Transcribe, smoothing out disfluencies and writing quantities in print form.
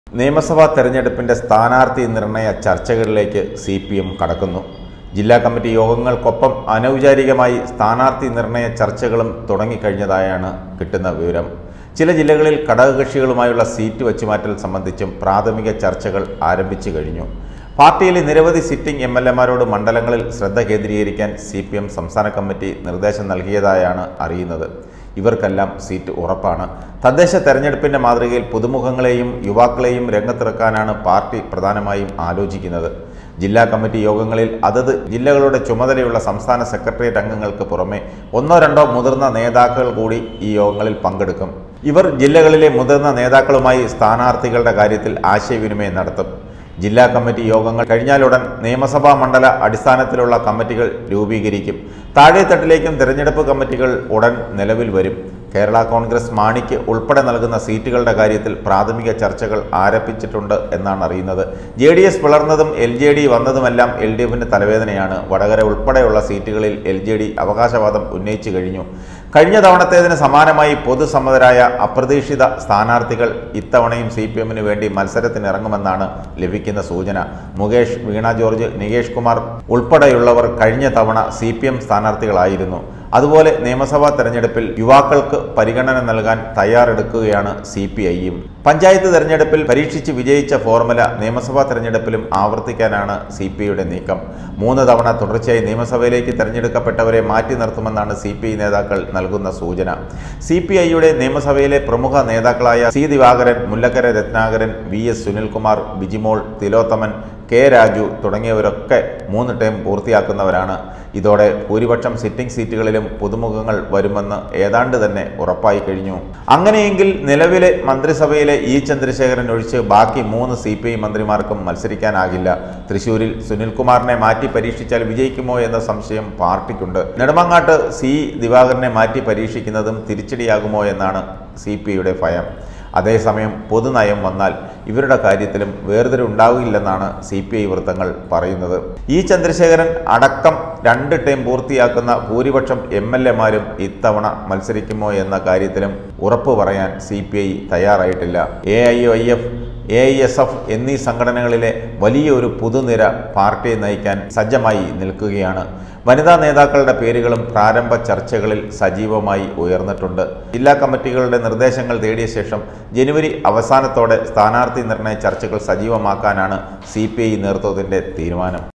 നിയമസഭാ തെരഞ്ഞെടുപ്പിന്റെ സ്ഥാനാർത്ഥി നിർണയ ചർച്ചകളിലേക്ക് സിപിഎം കടക്കുന്നു. ജില്ലാ കമ്മിറ്റി യോഗങ്ങൾക്കൊപ്പം അനൗപചാരികമായി സ്ഥാനാർത്ഥി നിർണയ ചർച്ചകളും തുടങ്ങിക്കഴിഞ്ഞതായാണ് കിട്ടുന്ന വിവരം. ചില ജില്ലകളിൽ ഘടകകക്ഷികളുമായുള്ള സീറ്റ് വച്ചുമാറ്റൽ സംബന്ധിച്ചും പ്രാഥമിക ചർച്ചകൾ ആരംഭിച്ചു കഴിഞ്ഞു. പാർട്ടിയിലെ നിരവധി സിറ്റിംഗ് എംഎൽഎമാരോട് മണ്ഡലങ്ങളിൽ ശ്രദ്ധ കേന്ദ്രീകരിക്കാൻ സിപിഎം സംസ്ഥാന കമ്മിറ്റി നിർദ്ദേശം നൽകിയതായാണ് അറിയുന്നത്. ഇവർക്കെല്ലാം സീറ്റ് ഉറപ്പാണ്. തദ്ദേശ തെരഞ്ഞെടുപ്പിന്റെ മാതൃകയിൽ പുതുമുഖങ്ങളെയും യുവാക്കളെയും രംഗത്തിറക്കാനാണ് പാർട്ടി പ്രധാനമായും ആലോചിക്കുന്നത്. ജില്ലാ കമ്മിറ്റി യോഗങ്ങളിൽ അതത് ജില്ലകളുടെ ചുമതലയുള്ള സംസ്ഥാന സെക്രട്ടേറിയറ്റ് അംഗങ്ങൾക്ക് പുറമെ ഒന്നോ രണ്ടോ മുതിർന്ന നേതാക്കൾ കൂടി ഈ യോഗങ്ങളിൽ പങ്കെടുക്കും. ഇവർ ജില്ലകളിലെ മുതിർന്ന നേതാക്കളുമായി സ്ഥാനാർത്ഥികളുടെ കാര്യത്തിൽ ആശയവിനിമയം നടത്തും. ജില്ലാ കമ്മിറ്റി യോഗങ്ങൾ കഴിഞ്ഞാലുടൻ നിയമസഭാ മണ്ഡല അടിസ്ഥാനത്തിലുള്ള കമ്മിറ്റികൾ രൂപീകരിക്കും. താഴെത്തട്ടിലേക്കും തിരഞ്ഞെടുപ്പ് കമ്മിറ്റികൾ ഉടൻ നിലവിൽ വരും. കേരള കോൺഗ്രസ് മാണിക്ക് ഉൾപ്പെടെ നൽകുന്ന സീറ്റുകളുടെ കാര്യത്തിൽ പ്രാഥമിക ചർച്ചകൾ ആരംഭിച്ചിട്ടുണ്ട് എന്നാണ് അറിയുന്നത്. JDS പിളർന്നതും LJD വന്നതുമെല്ലാം LDFിന് തലവേദനയാണ്. വടകര ഉൾപ്പെടെയുള്ള സീറ്റുകളിൽ LJD അവകാശവാദം ഉന്നയിച്ചു കഴിഞ്ഞു. കഴിഞ്ഞ തവണത്തേതിന് സമാനമായി പൊതുസമ്മതരായ അപ്രതീക്ഷിത സ്ഥാനാർത്ഥികൾ ഇത്തവണയും CPMന് വേണ്ടി മത്സരത്തിനിറങ്ങുമെന്നാണ് ലഭിക്കുന്ന സൂചന. മുകേഷ്, വീണ ജോർജ്, നികേഷ് കുമാർ ഉൾപ്പെടെയുള്ളവർ കഴിഞ്ഞ തവണ CPM സ്ഥാനാർത്ഥികളായിരുന്നു. അതുപോലെ നിയമസഭാ തെരഞ്ഞെടുപ്പിൽ യുവാക്കൾക്ക് പരിഗണന നൽകാൻ തയ്യാറെടുക്കുകയാണ് CPIയും. പഞ്ചായത്ത് തെരഞ്ഞെടുപ്പിൽ പരീക്ഷിച്ച് വിജയിച്ച ഫോർമുല നിയമസഭാ തെരഞ്ഞെടുപ്പിലും ആവർത്തിക്കാനാണ് CPIയുടെ നീക്കം. 3 തവണ തുടർച്ചയായി നിയമസഭയിലേക്ക് തെരഞ്ഞെടുക്കപ്പെട്ടവരെ മാറ്റി നിർത്തുമെന്നാണ് CPI നേതാക്കൾ നൽകുന്ന സൂചന. CPIയുടെ നിയമസഭയിലെ പ്രമുഖ നേതാക്കളായ C. Divakaran, Mullakkara Ratnakaran, VS Sunilkumar, Bijimol, Thilothaman, K. Raju തുടങ്ങിയവരൊക്കെ 3 ടേം പൂർത്തിയാക്കുന്നവരാണ്. ഇതോടെ ഭൂരിപക്ഷം സിറ്റിംഗ് സീറ്റുകളിലും പുതുമുഖങ്ങൾ വരുമെന്ന് ഏതാണ്ട് തന്നെ ഉറപ്പായി കഴിഞ്ഞു. അങ്ങനെയെങ്കിൽ നിലവിലെ മന്ത്രിസഭയിലെ E. ചന്ദ്രശേഖരൻ ഒഴിച്ച് ബാക്കി 3 CPI മന്ത്രിമാർക്കും മത്സരിക്കാനാകില്ല. തൃശൂരിൽ സുനിൽകുമാറിനെ മാറ്റി പരീക്ഷിച്ചാൽ വിജയിക്കുമോ എന്ന സംശയം പാർട്ടിക്കുണ്ട്. നെടുമങ്ങാട്ട് C. ദിവാകരനെ മാറ്റി പരീക്ഷിക്കുന്നതും തിരിച്ചടിയാകുമോ എന്നാണ് CPIയുടെ ഭയം. അതേസമയം പൊതുനയം വന്നാൽ ഇവരുടെ കാര്യത്തിലും വേർതിരിവുണ്ടാകില്ലെന്നാണ് CPI വൃത്തങ്ങൾ പറയുന്നത്. E. ചന്ദ്രശേഖരൻ അടക്കം 2 ടേം പൂർത്തിയാക്കുന്ന ഭൂരിപക്ഷം MLAമാരും ഇത്തവണ മത്സരിക്കുമോ എന്ന കാര്യത്തിലും ഉറപ്പു പറയാൻ CPI തയ്യാറായിട്ടില്ല. AIYF, AISF എന്നീ സംഘടനകളിലെ വലിയൊരു പുതുനിര പാർട്ടിയെ നയിക്കാൻ സജ്ജമായി നിൽക്കുകയാണ്. വനിതാ നേതാക്കളുടെ പേരുകളും പ്രാരംഭ ചർച്ചകളിൽ സജീവമായി ഉയർന്നിട്ടുണ്ട്. ജില്ലാ കമ്മിറ്റികളുടെ നിർദ്ദേശങ്ങൾ തേടിയ ശേഷം ജനുവരി അവസാനത്തോടെ സ്ഥാനാർത്ഥി നിർണയ ചർച്ചകൾ സജീവമാക്കാനാണ് CPI നേതൃത്വത്തിൻ്റെ തീരുമാനം.